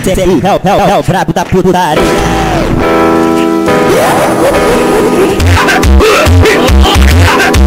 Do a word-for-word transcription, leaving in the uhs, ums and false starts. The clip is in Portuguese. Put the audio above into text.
C I, é o, é o, é o brabo da putaria.